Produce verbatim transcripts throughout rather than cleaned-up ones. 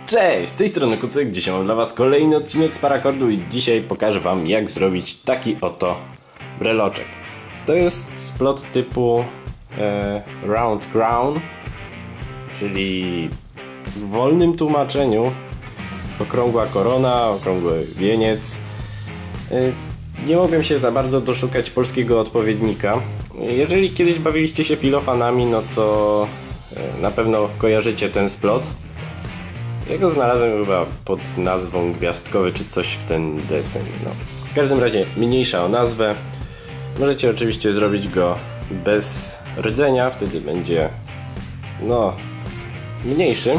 Cześć, z tej strony Kucyk, dzisiaj mam dla was kolejny odcinek z Parakordu i dzisiaj pokażę wam, jak zrobić taki oto breloczek. To jest splot typu e, round crown, czyli w wolnym tłumaczeniu okrągła korona, okrągły wieniec. E, nie mogłem się za bardzo doszukać polskiego odpowiednika. Jeżeli kiedyś bawiliście się filofanami, no to e, na pewno kojarzycie ten splot. Ja go znalazłem chyba pod nazwą gwiazdkowy czy coś w ten deseń. No. W każdym razie mniejsza o nazwę. Możecie oczywiście zrobić go bez rdzenia, wtedy będzie no mniejszy.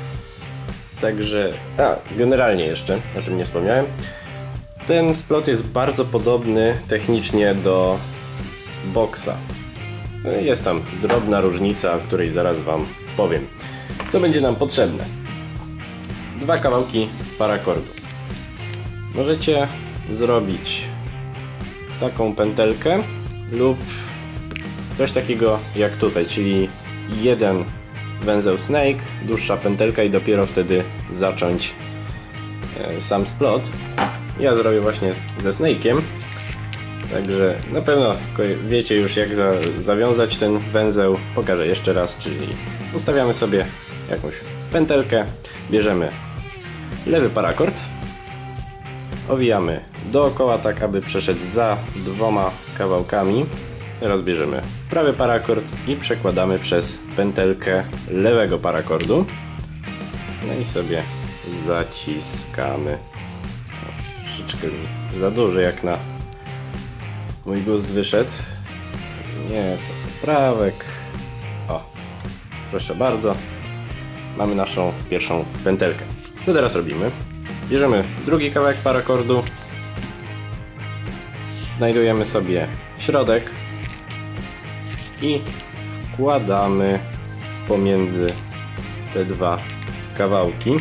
Także, a generalnie jeszcze, o czym nie wspomniałem, ten splot jest bardzo podobny technicznie do boksa. Jest tam drobna różnica, o której zaraz wam powiem. Co będzie nam potrzebne? Dwa kawałki parakordu. Możecie zrobić taką pętelkę lub coś takiego jak tutaj, czyli jeden węzeł snake, dłuższa pętelka i dopiero wtedy zacząć e, sam splot. Ja zrobię właśnie ze snake'iem, także na pewno wiecie już jak za, zawiązać ten węzeł. Pokażę jeszcze raz, czyli ustawiamy sobie jakąś pętelkę, bierzemy lewy parakord, owijamy dookoła tak, aby przeszedł za dwoma kawałkami. Teraz bierzemy prawy parakord i przekładamy przez pętelkę lewego parakordu. No i sobie zaciskamy. Troszeczkę za duży jak na mój gust wyszedł. Nieco poprawek. O, proszę bardzo. Mamy naszą pierwszą pętelkę. Co teraz robimy? Bierzemy drugi kawałek parakordu, znajdujemy sobie środek i wkładamy pomiędzy te dwa kawałki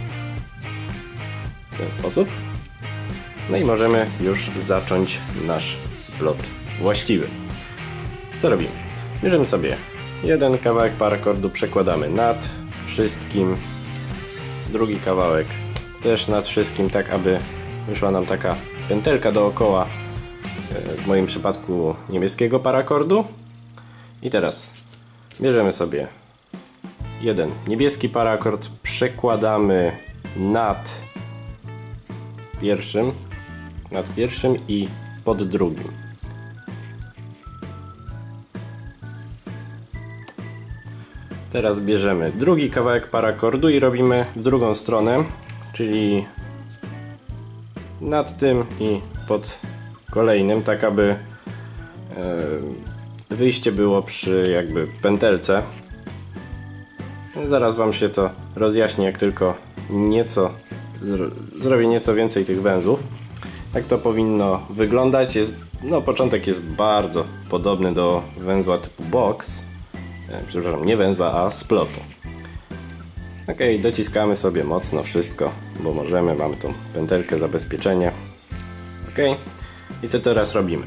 w ten sposób. No i możemy już zacząć nasz splot właściwy. Co robimy? Bierzemy sobie jeden kawałek parakordu, przekładamy nad wszystkim, drugi kawałek też nad wszystkim, tak aby wyszła nam taka pętelka dookoła, w moim przypadku niebieskiego parakordu. I teraz bierzemy sobie jeden niebieski parakord, przekładamy nad pierwszym, nad pierwszym i pod drugim. Teraz bierzemy drugi kawałek parakordu i robimy w drugą stronę, czyli nad tym i pod kolejnym, tak aby wyjście było przy jakby pętelce. Zaraz wam się to rozjaśni, jak tylko nieco zrobię nieco więcej tych węzłów. Tak to powinno wyglądać. Jest, no, początek jest bardzo podobny do węzła typu box. Przepraszam, nie węzła, a splotu. Ok, dociskamy sobie mocno wszystko, bo możemy, mamy tą pętelkę, zabezpieczenie. Ok, i co teraz robimy?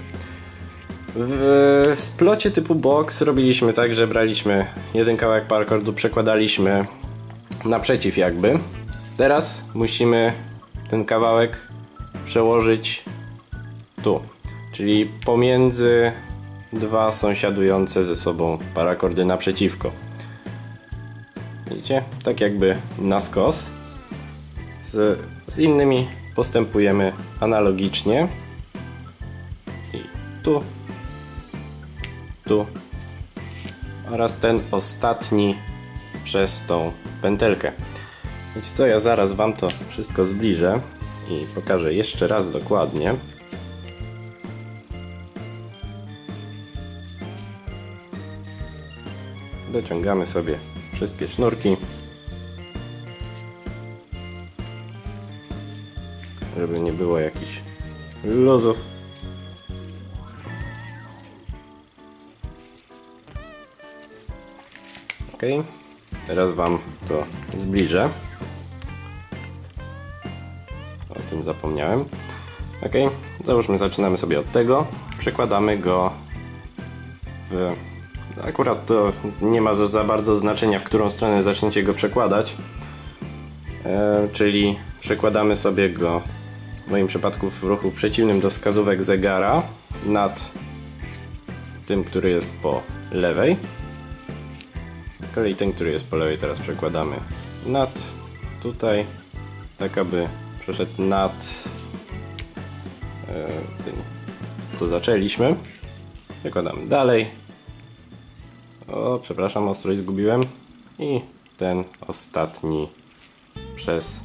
W splocie typu box robiliśmy tak, że braliśmy jeden kawałek parakordu, przekładaliśmy naprzeciw jakby. Teraz musimy ten kawałek przełożyć tu, czyli pomiędzy dwa sąsiadujące ze sobą parakordy naprzeciwko. Widzicie? Tak jakby na skos. Z, z innymi postępujemy analogicznie. I tu, tu oraz ten ostatni przez tą pętelkę. Wiecie co? Ja zaraz wam to wszystko zbliżę i pokażę jeszcze raz dokładnie. Dociągamy sobie wszystkie sznurki, żeby nie było jakichś luzów. Ok, teraz wam to zbliżę. O tym zapomniałem. Ok, załóżmy, zaczynamy sobie od tego, przekładamy go w Akurat to nie ma za bardzo znaczenia, w którą stronę zaczniecie go przekładać. e, czyli przekładamy sobie go w moim przypadku w ruchu przeciwnym do wskazówek zegara nad tym, który jest po lewej. Z kolei ten, który jest po lewej, teraz przekładamy nad tutaj, tak aby przeszedł nad e, tym, co zaczęliśmy. Przekładamy dalej. O, przepraszam, ostrość zgubiłem. I ten ostatni przez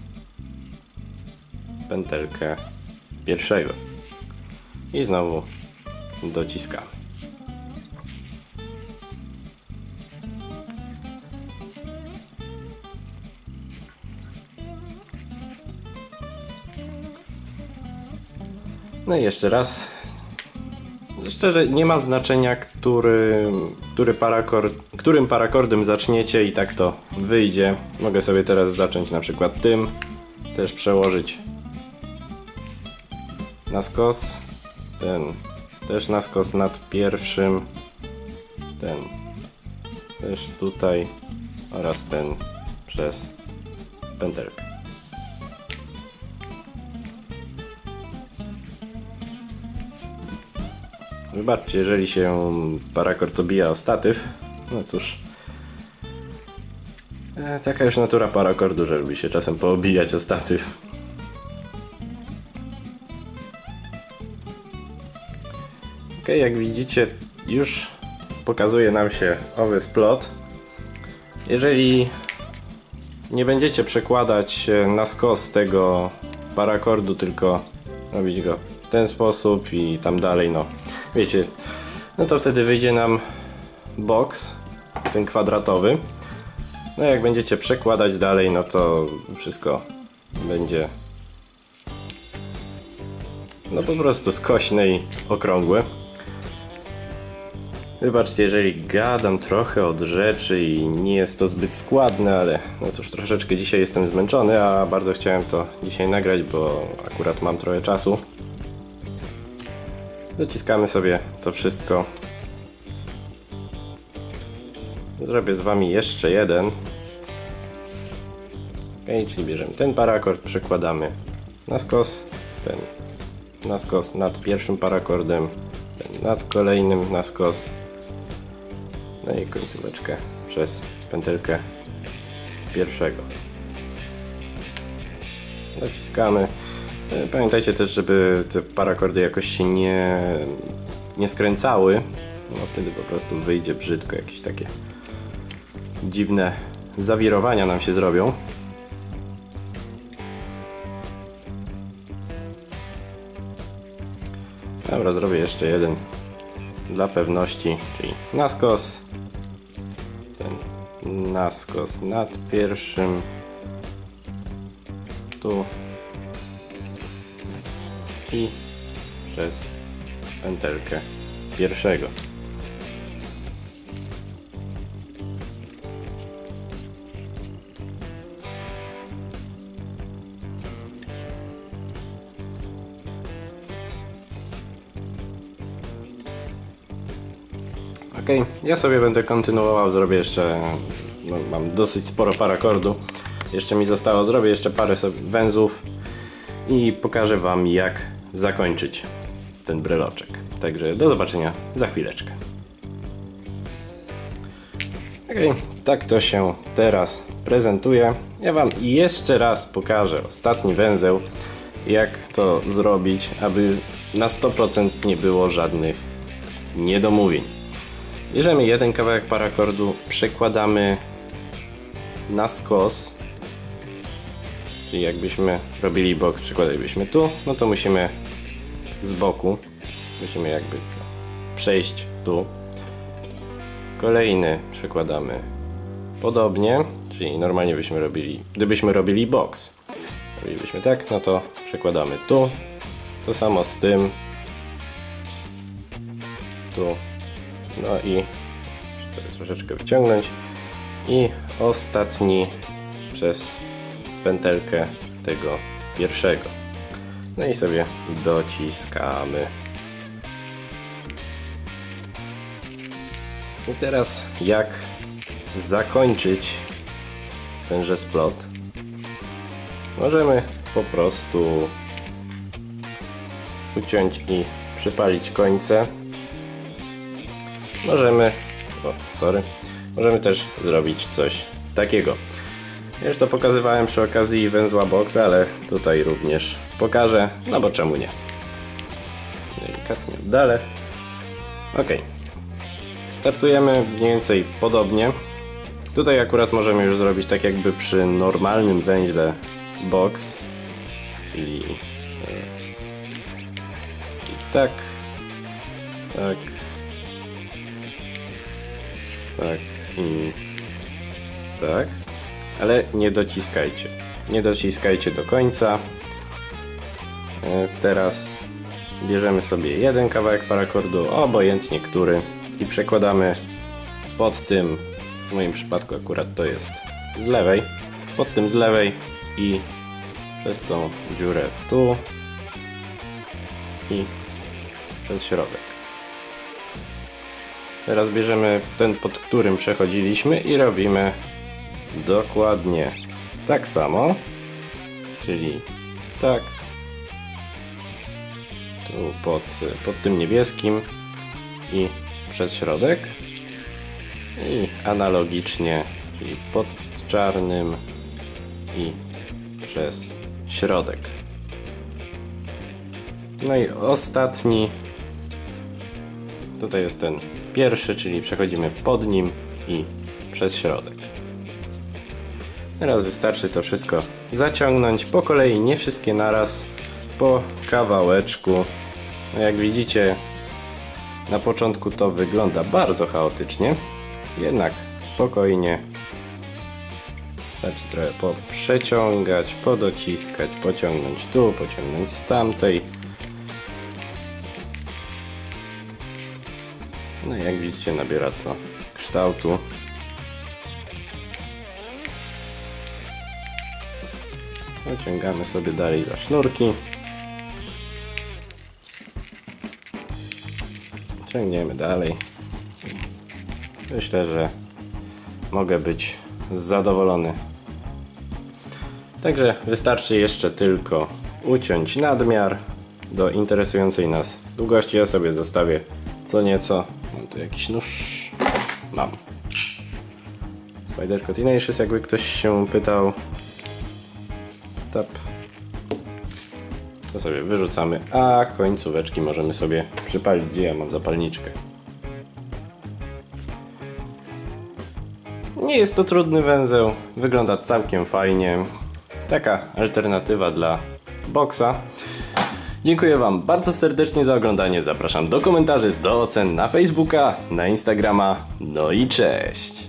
pętelkę pierwszego. I znowu dociskamy. No i jeszcze raz. Szczerze, nie ma znaczenia, który, który parakord, którym parakordem zaczniecie i tak to wyjdzie. Mogę sobie teraz zacząć na przykład tym, też przełożyć na skos, ten też na skos nad pierwszym, ten też tutaj oraz ten przez pętelkę. Wybaczcie, jeżeli się parakord obija o statyw. No cóż, e, taka już natura parakordu, że lubi się czasem poobijać o statyw. Ok, jak widzicie, już pokazuje nam się owy splot. Jeżeli nie będziecie przekładać na skos tego parakordu, tylko robić go w ten sposób i tam dalej, no wiecie, no to wtedy wyjdzie nam boks, ten kwadratowy. No jak będziecie przekładać dalej, no to wszystko będzie no po prostu skośne i okrągłe. Wybaczcie, jeżeli gadam trochę od rzeczy i nie jest to zbyt składne, ale no cóż, troszeczkę dzisiaj jestem zmęczony, a bardzo chciałem to dzisiaj nagrać, bo akurat mam trochę czasu. Dociskamy sobie to wszystko. Zrobię z wami jeszcze jeden. Ok, czyli bierzemy ten parakord, przekładamy na skos, ten na skos nad pierwszym parakordem, ten nad kolejnym na skos. No i końcóweczkę przez pętelkę pierwszego. Dociskamy. Pamiętajcie też, żeby te parakordy jakoś się nie, nie skręcały. No wtedy po prostu wyjdzie brzydko, jakieś takie dziwne zawirowania nam się zrobią. Dobra, zrobię jeszcze jeden dla pewności, czyli na skos, ten na skos nad pierwszym, tu i przez pętelkę pierwszego. Ok, ja sobie będę kontynuował, zrobię jeszcze, no, mam dosyć sporo parakordu, jeszcze mi zostało, zrobię jeszcze parę sobie węzłów i pokażę wam, jak zakończyć ten breloczek. Także do zobaczenia za chwileczkę. Ok, tak to się teraz prezentuje. Ja wam jeszcze raz pokażę ostatni węzeł, jak to zrobić, aby na sto procent nie było żadnych niedomówień. Bierzemy jeden kawałek parakordu, przekładamy na skos, czyli jakbyśmy robili bok, przykładalibyśmy tu, no to musimy z boku, musimy jakby przejść tu. Kolejny przekładamy podobnie, czyli normalnie byśmy robili, gdybyśmy robili boks, robilibyśmy tak, no to przekładamy tu, to samo z tym, tu, no i chcę troszeczkę wyciągnąć i ostatni przez pętelkę tego pierwszego. No i sobie dociskamy. I teraz jak zakończyć tenże splot? możemy po prostu uciąć i przypalić końce. Możemy, o, sorry, możemy też zrobić coś takiego. Już to pokazywałem przy okazji węzła boxa, ale tutaj również pokażę, no bo czemu nie. Delikatnie oddalę. Ok. Startujemy mniej więcej podobnie. Tutaj akurat możemy już zrobić tak jakby przy normalnym węźle box, czyli, czyli tak, tak, tak i tak, ale nie dociskajcie, nie dociskajcie do końca. Teraz bierzemy sobie jeden kawałek parakordu, obojętnie który, i przekładamy pod tym, w moim przypadku akurat to jest z lewej, pod tym z lewej i przez tą dziurę tu i przez środek. Teraz bierzemy ten, pod którym przechodziliśmy, i robimy dokładnie tak samo, czyli tak, tu pod, pod tym niebieskim i przez środek, i analogicznie, czyli pod czarnym i przez środek. No i ostatni, tutaj jest ten pierwszy, czyli przechodzimy pod nim i przez środek. Teraz wystarczy to wszystko zaciągnąć po kolei, nie wszystkie naraz, po kawałeczku. No jak widzicie, na początku to wygląda bardzo chaotycznie, jednak spokojnie. Wystarczy trochę poprzeciągać, podociskać, pociągnąć tu, pociągnąć z tamtej. No i jak widzicie, nabiera to kształtu. Pociągamy sobie dalej za sznurki. Ciągniemy dalej. Myślę, że mogę być zadowolony. Także wystarczy jeszcze tylko uciąć nadmiar do interesującej nas długości. Ja sobie zostawię co nieco. Mam tu jakiś nóż. Mam. Spyderco Tenacious, jakby ktoś się pytał. Tap. To sobie wyrzucamy, a końcóweczki możemy sobie przypalić, gdzie ja mam zapalniczkę. Nie jest to trudny węzeł, wygląda całkiem fajnie. Taka alternatywa dla boxa. Dziękuję Wam bardzo serdecznie za oglądanie. Zapraszam do komentarzy, do ocen na Facebooka, na Instagrama. No i cześć!